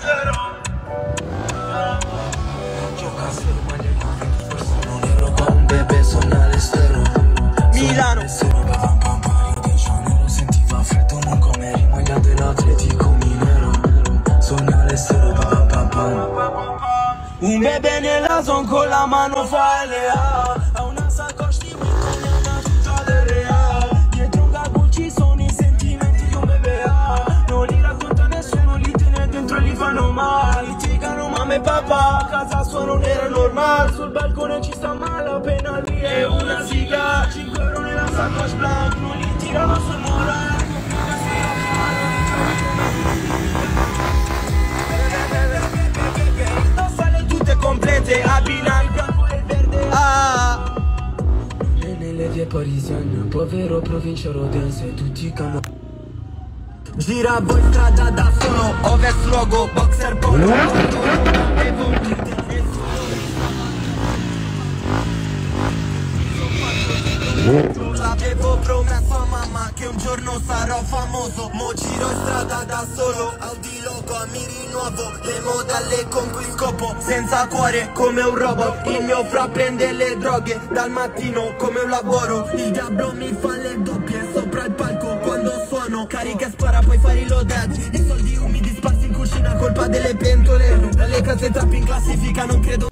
Gioca a maglia convinto, forse non ero qua un bebè, sogna all'estero. Milano Rio de Janeiro, sentiva freddo non come rimaglia dell'Atletico Minero. Sogna all'estero, pam pam pam. Un bebè nella zone con la mano fa LA. Ha una sacoche di Vuitton e una tuta del Real. Dietro un Gucci sono i sentimenti di un bebè. Non li racconta nessuno, li tiene dentro e li fanno male. Litigano mamma e papà, a casa sua non era normale. Sul balcone ci sta male, appena lì è una siga. 5 euro nella sacoche blanca, non li tirano sul muro. Complete, abbina il bianco e il verde. E nelle vie parisienne, povero provincia rodense, tutti cano. Gira voi strada da solo, ovest luogo, boxer polo. L'avevo promesso a mamma che un giorno sarò famoso. Mo giro in strada da solo, Audi logo, mi rinnovo. Le modelle con cui scopo, senza cuore come un robot. Il mio fra prende le droghe, dal mattino come un lavoro. Il diavolo mi fa le doppie, sopra il palco quando suono. Carica e spara, poi fare i loaded. I soldi umidi sparsi in cucina, colpa delle pentole. Dalle case trap in classifica, non credo